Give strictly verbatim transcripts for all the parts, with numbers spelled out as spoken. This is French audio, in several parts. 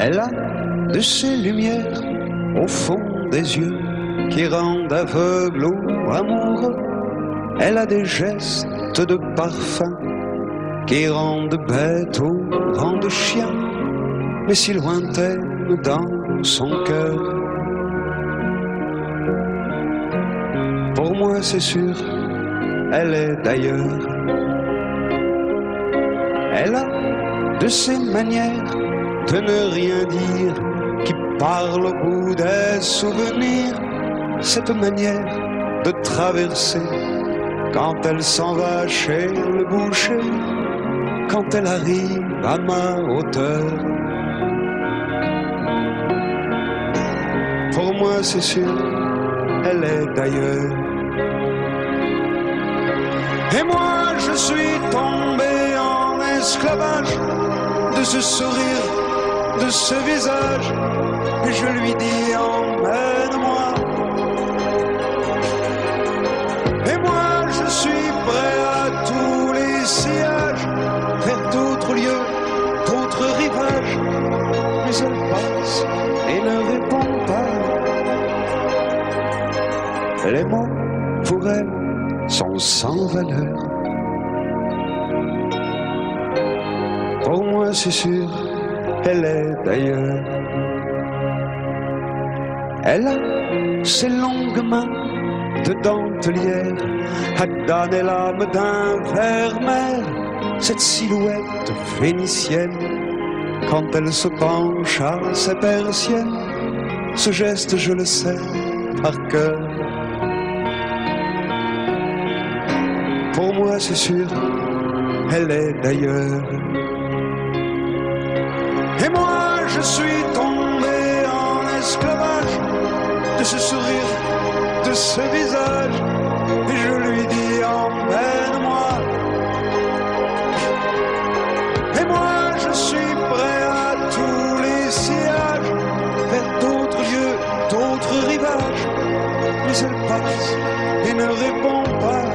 Elle a de ces lumières au fond des yeux qui rendent aveugle ou amoureux. Elle a des gestes de parfum qui rendent bête ou rendent chien, mais si lointaine dans son cœur. Pour moi c'est sûr, elle est d'ailleurs. Elle a de ces manières de ne rien dire qui parle au bout des souvenirs. Cette manière de traverser quand elle s'en va chez le boucher, quand elle arrive à ma hauteur. Pour moi c'est sûr, elle est d'ailleurs. Et moi je suis tombé en esclavage de ce sourire, de ce visage, et je lui dis emmène-moi. Et moi je suis prêt à tous les sillages, vers d'autres lieux, d'autres rivages, mais elle passe et ne répond pas. Les mots pour elle sont sans valeur. Pour moi c'est sûr, elle est d'ailleurs. Elle a ses longues mains de dentelière à donner l'âme d'un vermeer. Cette silhouette vénitienne, quand elle se penche à ses persiennes, ce geste je le sais par cœur. Pour moi c'est sûr, elle est d'ailleurs. Et moi je suis tombé en esclavage de ce sourire, de ce visage, et je lui dis emmène-moi. Et moi je suis prêt à tous les sillages, vers d'autres lieux, d'autres rivages, mais elle passe et ne répond pas.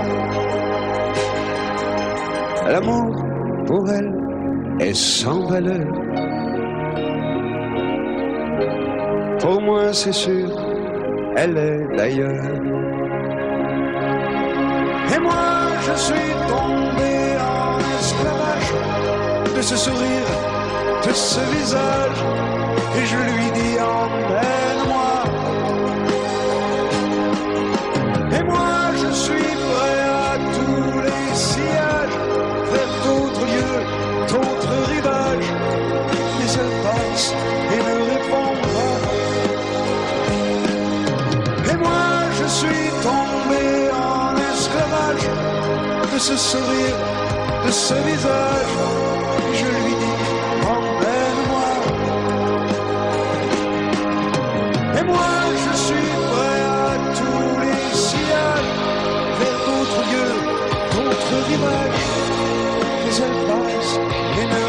L'amour pour elle est sans valeur. Pour moi c'est sûr, elle est d'ailleurs. Et moi je suis tombé en esclavage de ce sourire, de ce visage, et je lui dis emmène-moi. Et moi je suis prêt à tous les sillages, vers d'autres lieux, d'autres rivages, mais elle passe et ne répond pas. Et moi je suis tombé en esclavage de ce sourire, de ce visage, et je lui dis emmène-moi. Et moi je suis prêt à tous les sillages, vers d'autres lieux, d'autres rivages, mais elle passe et ne